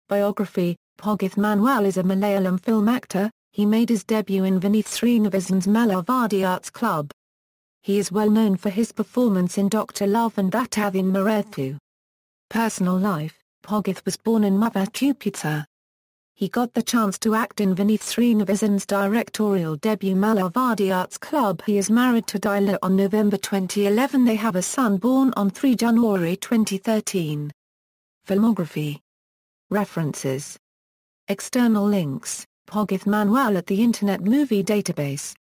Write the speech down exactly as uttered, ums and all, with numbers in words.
Biography. Bhagath Manuel is a Malayalam film actor. He made his debut in Vineeth Sreenivasan's Malarvadi Arts Club. He is well known for his performance in Doctor Love and Thattathin Marayathu. Personal life. Bhagath was born in Attribution. He got the chance to act in Vineeth Sreenivasan's directorial debut Malarvadi Arts Club. He is married to Dila on November twenty eleven. They have a son born on the third of January twenty thirteen. Filmography. References. External links. Bhagath Manuel at the Internet Movie Database.